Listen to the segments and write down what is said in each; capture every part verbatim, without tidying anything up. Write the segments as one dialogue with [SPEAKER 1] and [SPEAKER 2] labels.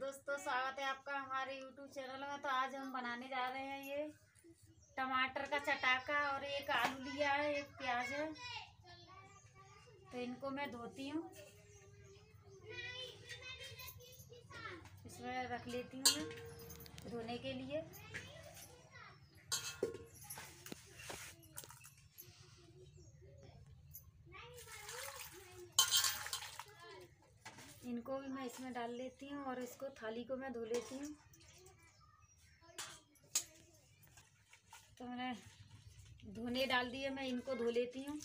[SPEAKER 1] दोस्तों, स्वागत है आपका हमारे यूट्यूब चैनल में। तो आज हम बनाने जा रहे हैं ये टमाटर का चटाका। और एक आलू लिया है, एक प्याज है। तो इनको मैं धोती हूँ, इसमें रख लेती हूँ मैं धोने के लिए। इनको भी मैं इसमें डाल लेती हूँ और इसको थाली को मैं धो लेती हूँ। तो मैंने धोने डाल दिए, मैं इनको धो लेती हूँ।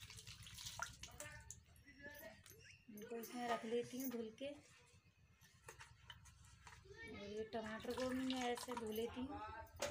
[SPEAKER 1] इनको इसमें रख लेती हूँ धुल के। और ये टमाटर को भी मैं ऐसे धो लेती हूँ।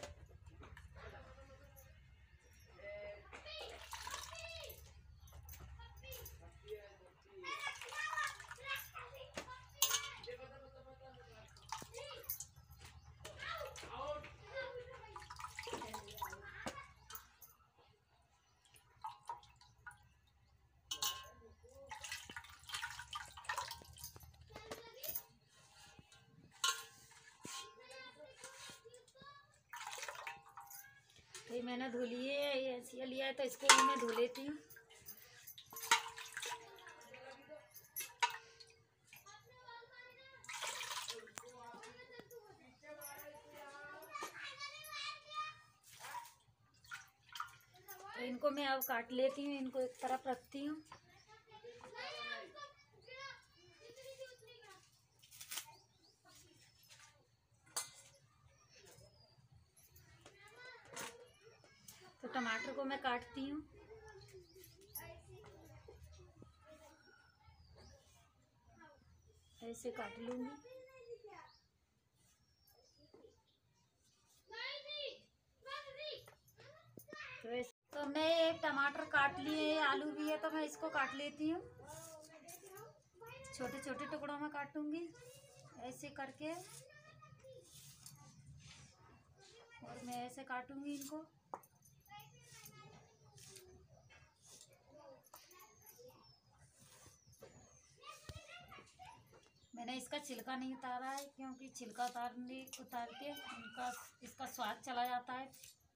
[SPEAKER 1] ये मैंने धो लिए, ये ऐसे लिया है तो इसको भी मैं धो लेती हूँ। तो इनको मैं अब काट लेती हूँ, इनको एक तरफ रखती हूँ। तो टमाटर को मैं काटती हूँ। ऐसे काट लूँगी। तो, तो मैं एक टमाटर काट लिए, आलू भी है तो मैं इसको काट लेती हूँ। छोटे छोटे टुकड़ों में काटूंगी ऐसे करके। और मैं ऐसे काटूंगी इनको। मैंने इसका छिलका नहीं उतारा है, क्योंकि छिलका उतारने उतार के इनका इसका स्वाद चला जाता है।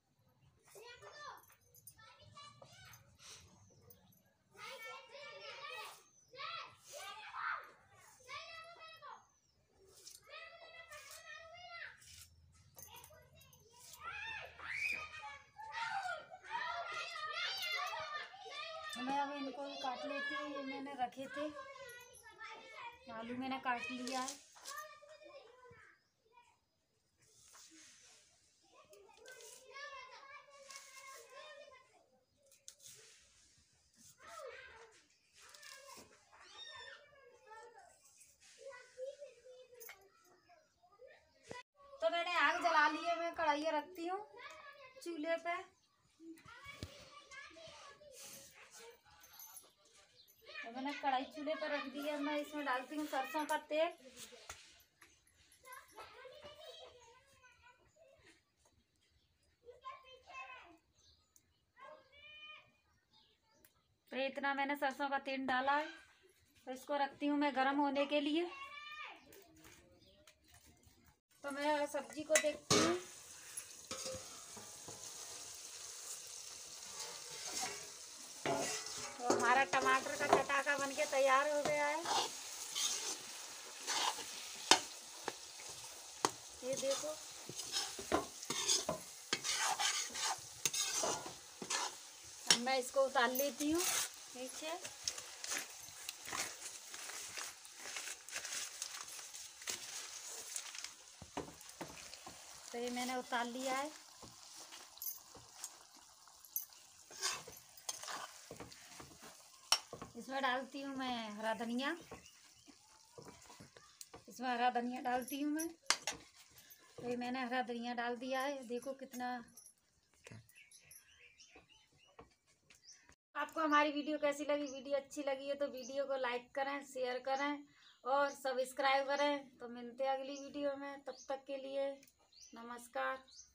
[SPEAKER 1] मैं अब इनको भी काट लेती हूँ। ये मैंने रखे थे, आलू मैंने काट लिया है। तो मैंने आग जला ली है, मैं कढ़ाई रखती हूँ चूल्हे पे। तो मैंने कढ़ाई चूल्हे पर रख दी है। मैं इसमें डालती हूँ सरसों का तेल। तो इतना मैंने सरसों का तेल डाला है। तो इसको रखती हूँ मैं गरम होने के लिए। तो मैं सब्जी को देखती हूँ। तो हमारा टमाटर का चटाका बनके तैयार हो गया है। ये देखो, अब मैं इसको उतार लेती हूँ नीचे। तो ये मैंने उतार लिया है। इसमें डालती हूँ मैं हरा धनिया। इसमें हरा धनिया डालती हूँ मैं। तो ये मैंने हरा धनिया डाल दिया है। देखो कितना। आपको हमारी वीडियो कैसी लगी? वीडियो अच्छी लगी है तो वीडियो को लाइक करें, शेयर करें और सब्सक्राइब करें। तो मिलते हैं अगली वीडियो में। तब तक के लिए नमस्कार।